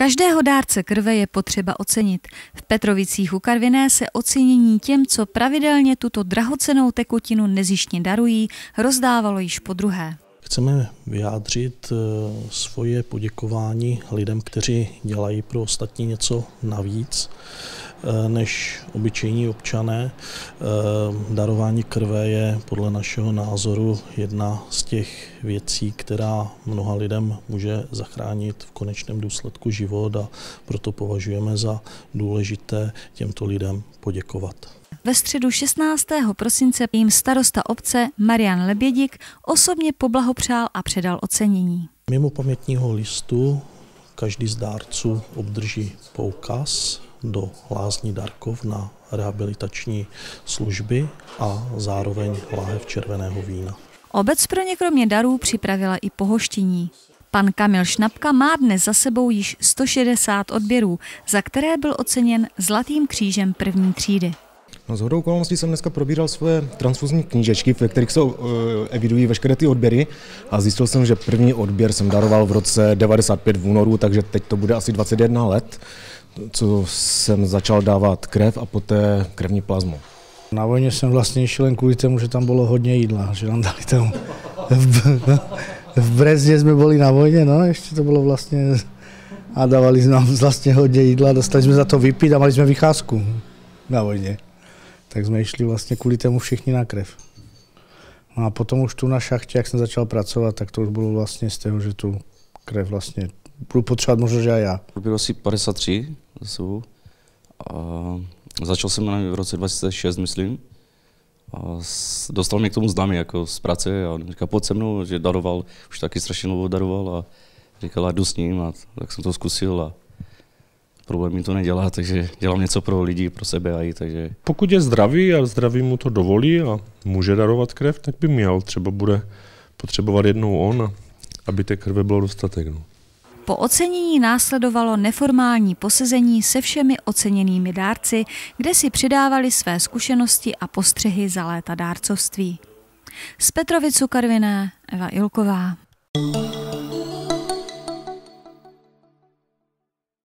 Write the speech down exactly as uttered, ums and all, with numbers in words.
Každého dárce krve je potřeba ocenit. V Petrovicích u Karviné se ocenění těm, co pravidelně tuto drahocennou tekutinu nezištně darují, rozdávalo již podruhé. Chceme vyjádřit svoje poděkování lidem, kteří dělají pro ostatní něco navíc než obyčejní občané. Darování krve je podle našeho názoru jedna z těch věcí, která mnoha lidem může zachránit v konečném důsledku život, a proto považujeme za důležité těmto lidem poděkovat. Ve středu šestnáctého prosince jim starosta obce Marian Lebědik osobně poblahopřál a předal ocenění. Mimo pamětního listu každý z dárců obdrží poukaz do lázní Darkov na rehabilitační služby a zároveň láhev červeného vína. Obec pro ně kromě darů připravila i pohoštění. Pan Kamil Šnapka má dnes za sebou již sto šedesát odběrů, za které byl oceněn Zlatým křížem první třídy. No, shodou okolností jsem dneska probíral svoje transfuzní knížečky, ve kterých se evidují veškeré ty odběry, a zjistil jsem, že první odběr jsem daroval v roce devadesát pět v únoru, takže teď to bude asi dvacet jedna let, co jsem začal dávat krev a poté krevní plazmu. Na vojně jsem vlastně šel jen kvůli tomu, že tam bylo hodně jídla, že nám dali tam. V Brezně jsme byli na vojně, no, ještě to bylo vlastně, a dávali nám vlastně hodně jídla, dostali jsme za to vypít a mali jsme vycházku na vojně. Tak jsme šli vlastně kvůli tomu všichni na krev. No a potom už tu na šachtě, jak jsem začal pracovat, tak to už bylo vlastně z toho, že tu krev vlastně budu potřebovat možná, že aj já. Bylo asi padesát tři zase. A začal jsem v roce dva tisíce šest, myslím. A dostal mě k tomu známý jako z práce a říkal, pojď se mnou, že daroval, už taky strašně dlouho daroval, a říkal, jdu s ním, a tak jsem to zkusil a problém mi to nedělá, takže dělám něco pro lidi, pro sebe a i, takže... Pokud je zdravý a zdraví mu to dovolí a může darovat krev, tak by měl. Třeba bude potřebovat jednou on, aby té krve bylo dostatek. No. Po ocenění následovalo neformální posezení se všemi oceněnými dárci, kde si přidávali své zkušenosti a postřehy za léta dárcovství. Z Petrovic u Karviné Eva Ilková.